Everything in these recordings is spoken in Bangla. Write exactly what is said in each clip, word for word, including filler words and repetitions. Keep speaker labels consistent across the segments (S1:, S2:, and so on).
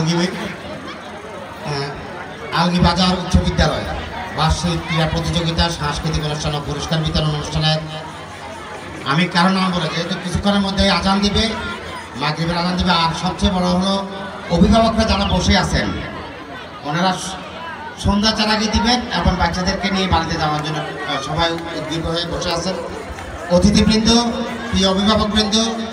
S1: আলগি আলগি বাজার উচ্চ বিদ্যালয় বার্ষিক ক্রীড়া প্রতিযোগিতা, সাংস্কৃতিক অনুষ্ঠান ও পুরস্কার বিতরণ অনুষ্ঠানে আমি কারণ নাম বলে যেহেতু কিছুক্ষণের মধ্যে আজান দিবে, মাগরিবের আজান দিবে। আর সবচেয়ে বড় হলো অভিভাবকরা যারা বসে আছেন ওনারা সন্ধ্যা চার আগে দিবেন এবং বাচ্চাদেরকে নিয়ে বাড়িতে যাওয়ার জন্য সবাই উদ্গ্রীব হয়ে বসে আছেন। অতিথিবৃন্দ, প্রিয় অভিভাবকবৃন্দ,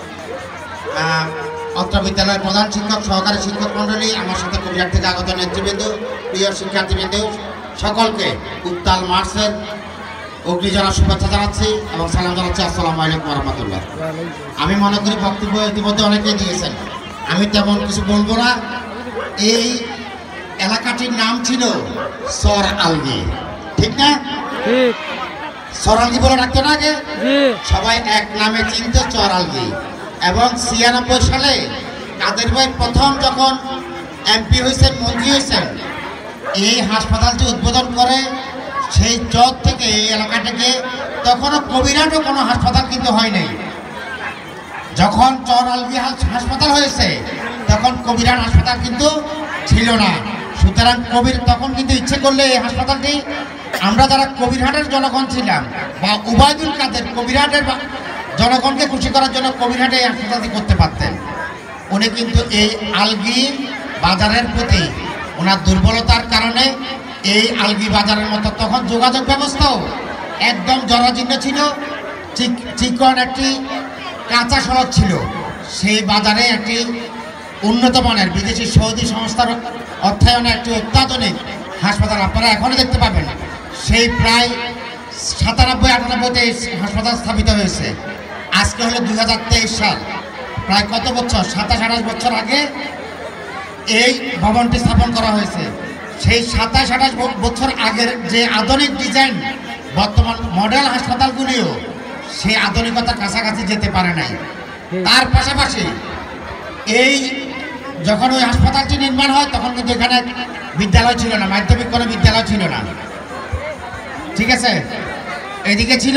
S1: অত্র বিদ্যালয়ের প্রধান শিক্ষক, সহকারী শিক্ষক মণ্ডলী, আমার সাথে কুমিল্লা থেকে আগত নেতৃবৃন্দ, প্রিয় শিক্ষার্থীবৃন্দ, সকলকে উত্তাল মার্চের অগ্নিজনা শুভেচ্ছা জানাচ্ছি এবং সালাম জানাচ্ছি। আসসালামু আলাইকুম রহমতুল্লাহ। আমি মনে করি বক্তব্য ইতিমধ্যে অনেকেই দিয়েছেন, আমি তেমন কিছু বলবো না। এই এলাকাটির নাম ছিল সর আলগি, ঠিক না? সর আলগি বলে রাখতো না আগে, সবাই এক নামে চিনতো চর আলগি। এবং ছিয়ানব্বই সালে কাদের ভাই প্রথম যখন এমপি হয়েছেন, মন্ত্রী হয়েছেন, এই হাসপাতালটি উদ্বোধন করে সেই চর থেকে এই এলাকাটাকে, তখনও কবিরাটও কোনো হাসপাতাল কিন্তু হয় নাই। যখন চর আলগি হাসপাতাল হয়েছে তখন কবিরাট হাসপাতাল কিন্তু ছিল না। সুতরাং কবির তখন কিন্তু ইচ্ছে করলে এই হাসপাতালটি, আমরা যারা কবিরহাটের জনগণ ছিলাম বা উবায়দুল কাদের কবিরহাটের জনগণকে খুশি করার জন্য কবিরহাটে এই হাসপাতালটি করতে পারতেন। উনি কিন্তু এই আলগি বাজারের প্রতি ওনার দুর্বলতার কারণে এই আলগি বাজারের মতো তখন যোগাযোগ ব্যবস্থাও একদম জরাজীর্ণ ছিল, চিকন একটি কাঁচা সড়ক ছিল। সেই বাজারে একটি উন্নত মানের বিদেশি সৌদি সংস্থার অর্থায়নে একটি অত্যাধুনিক হাসপাতাল আপনারা এখনও দেখতে পাবেন। সেই প্রায় সাতানব্বই আটানব্বইতে এই হাসপাতাল স্থাপিত হয়েছে। আজকে হলো দুই হাজার তেইশ সাল, প্রায় কত বছর, সাতাশ আঠাশ বছর আগে এই ভবনটি স্থাপন করা হয়েছে। সেই সাতাশ আঠাশ বছর আগের যে আধুনিক ডিজাইন বর্তমান মডেল হাসপাতালগুলিও সেই আধুনিকতার কাছাকাছি যেতে পারে নাই। তার পাশাপাশি এই যখন ওই হাসপাতালটি নির্মাণ হয় তখন কিন্তু এখানে বিদ্যালয় ছিল না, মাধ্যমিক কোনো বিদ্যালয় ছিল না, ঠিক আছে? এদিকে ছিল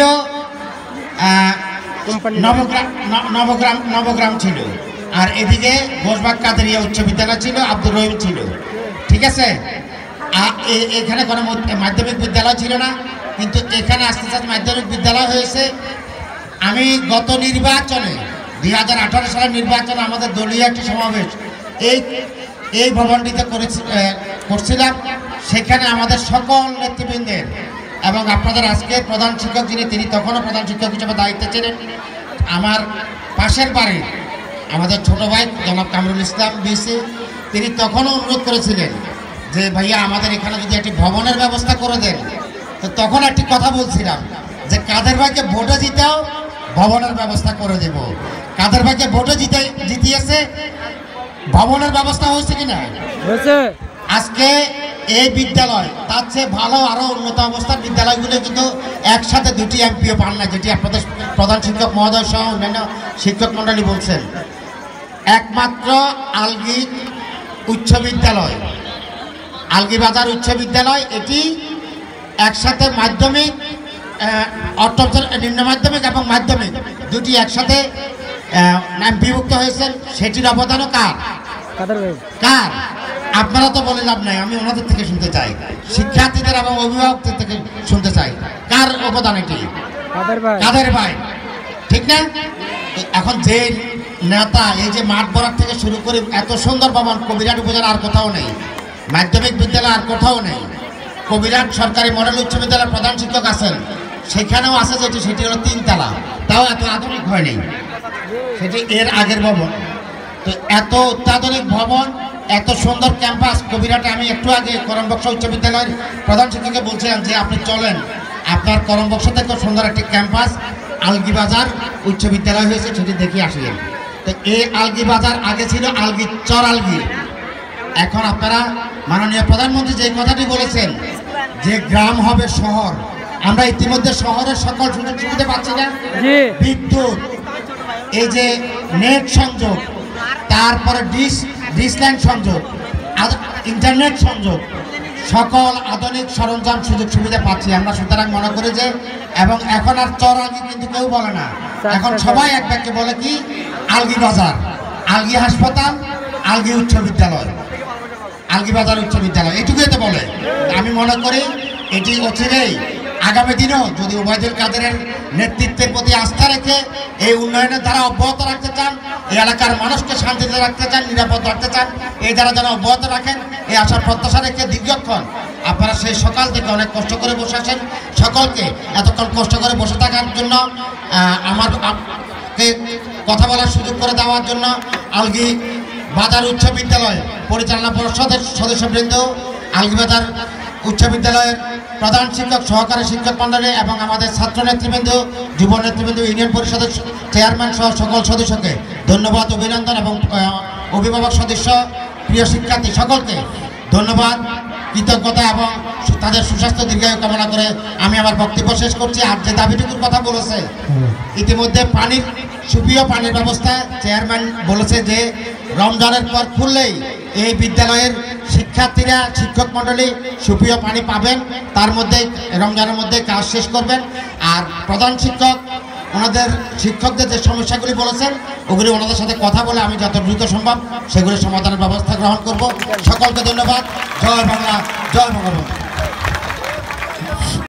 S1: নবগ্রাম নবগ্রাম নবগ্রাম ছিল, আর এদিকে ঘোষবাগ কাদেরিয়া উচ্চ বিদ্যালয় ছিল, আব্দুর রহিম ছিল, ঠিক আছে? এখানে কোনো মাধ্যমিক বিদ্যালয় ছিল না, কিন্তু এখানে আস্তে আস্তে মাধ্যমিক বিদ্যালয় হয়েছে। আমি গত নির্বাচনে দুই হাজার আঠারো সালের নির্বাচনে আমাদের দলীয় একটি সমাবেশ এই এই ভবনটিতে করছিলাম। সেখানে আমাদের সকল নেতৃবৃন্দের এবং আপনাদের আজকের প্রধান শিক্ষক যিনি, তিনি তখনও প্রধান শিক্ষক হিসেবে দায়িত্বে ছিলেন, আমার পাশের বাড়ির আমাদের ছোট ভাই জনাব কামরুল ইসলাম বিসি, তিনি তখনও অনুরোধ করেছিলেন যে ভাইয়া আমাদের এখানে যদি একটি ভবনের ব্যবস্থা করে দেন। তো তখন একটি কথা বলছিলাম যে কাদের ভাইকে ভোটে জিতাও ভবনের ব্যবস্থা করে দেব। কাদের ভাইকে ভোটে জিতে জিতিয়েছে, ভবনের ব্যবস্থা হয়েছে কিনা? আজকে এই বিদ্যালয় তার চেয়ে ভালো আরো উন্নত অবস্থার বিদ্যালয়গুলো কিন্তু একসাথে দুটি এমপিও পান না, যেটি আপনাদের প্রধান শিক্ষক মহোদয় সহ অন্যান্য শিক্ষক মন্ডলী বলছেন। একমাত্র আলগি উচ্চ বিদ্যালয়, আলগি বাজার উচ্চ বিদ্যালয়, এটি একসাথে মাধ্যমিক, অষ্টম নিম্ন মাধ্যমিক এবং মাধ্যমিক দুটি একসাথে বিভক্ত হয়েছেন। সেটির অবদানও কার কার আপনারা তো বলে লাভ নাই, আমি ওনাদের থেকে শুনতে চাই, শিক্ষার্থীদের এবং অভিভাবকদের থেকে শুনতে চাই কার অবদান এটি? কাদের ভাই, ঠিক না? এখন যে নেতা এই যে মাঠ বরাদ থেকে শুরু করে এত সুন্দর ভবন কবিরহাট উপজেলা আর কোথাও নেই, মাধ্যমিক বিদ্যালয় আর কোথাও নেই। কবিরহাট সরকারি মডেল উচ্চ বিদ্যালয়ের প্রধান শিক্ষক আছেন, সেখানেও আছে যেটি, সেটি হলো তিনতলা, তাও এত আধুনিক হয়নি, সেটি এর আগের ভবন। তো এত অত্যাধুনিক ভবন, এত সুন্দর ক্যাম্পাস কবিরহাটে। আমি একটু আগে করমবক্স উচ্চ বিদ্যালয়ের প্রধান শিক্ষককে বলছিলাম যে আপনি চলেন, আপনার করমবক্স থেকে সুন্দর একটি ক্যাম্পাস আলগি বাজার উচ্চ বিদ্যালয় হয়েছে, সেটি দেখে আসলেন। তো এই আলগি বাজার আগে ছিল আলগি চর আলগি। এখন আপনারা মাননীয় প্রধানমন্ত্রী যে কথাটি বলেছেন যে গ্রাম হবে শহর, আমরা ইতিমধ্যে শহরের সকল সুযোগ সুবিধা পাচ্ছি না, বিদ্যুৎ, এই যে নেট সংযোগ, তারপরে ডিশ ডিশ লাইন সংযোগ, ইন্টারনেট সংযোগ, সকল আধুনিক সরঞ্জাম সুযোগ সুবিধা পাচ্ছি আমরা। সুতরাং মনে করি যে, এবং এখন আর চর আলগি কিন্তু কেউ বলে না, এখন সবাই এক বাক্যে বলে কি আলগি বাজার, আলগি হাসপাতাল, আলগি উচ্চ বিদ্যালয়। আলগীবাজার উচ্চ বিদ্যালয়, এইটুকুই তো বলে। আমি মনে করি এটি অচিরেই আগামী দিনেও যদি ওবায়দুল কাদেরের নেতৃত্বের প্রতি আস্থা রেখে এই উন্নয়নের ধারা অব্যাহত রাখতে চান, এই এলাকার মানুষকে শান্তিতে রাখতে চান, নিরাপদ রাখতে চান, এই ধারা যেন অব্যাহত রাখেন, এই আশা প্রত্যাশা রেখে দীর্ঘক্ষণ আপনারা সেই সকাল থেকে অনেক কষ্ট করে বসে আছেন। সকলকে এতক্ষণ কষ্ট করে বসে থাকার জন্য, আমার কথা বলার সুযোগ করে দেওয়ার জন্য আলগী বাজার উচ্চ বিদ্যালয় পরিচালনা পরিষদের সদস্যবৃন্দ, আলগীবাজার উচ্চ বিদ্যালয়ের প্রধান শিক্ষক, সহকারী শিক্ষক মন্ডলী এবং আমাদের ছাত্র নেতৃবৃন্দ, যুব নেতৃবৃন্দ, ইউনিয়ন পরিষদের চেয়ারম্যান সহ সকল সদস্যকে ধন্যবাদ, অভিনন্দন এবং অভিভাবক সদস্য, প্রিয় শিক্ষার্থী সকলকে ধন্যবাদ, কৃতজ্ঞতা এবং তাদের সুস্বাস্থ্য দীর্ঘায়ু কামনা করে আমি আমার বক্তব্য শেষ করছি। আর যে দাবিটুকুর কথা বলেছে ইতিমধ্যে পানির সুপেয় পানির ব্যবস্থা চেয়ারম্যান বলেছে যে রমজানের পর খুললেই এই বিদ্যালয়ের শিক্ষার্থীরা, শিক্ষক মণ্ডলী সুপেয় পানি পাবেন, তার মধ্যে রমজানের মধ্যে কাজ শেষ করবেন। আর প্রধান শিক্ষক ওনাদের শিক্ষকদের যে সমস্যাগুলি বলেছেন ওগুলি ওনাদের সাথে কথা বলে আমি যত দ্রুত সম্ভব সেগুলি সমাধানের ব্যবস্থা গ্রহণ করব। সকলকে ধন্যবাদ। জয় বাংলা, জয় বঙ্গবন্ধু।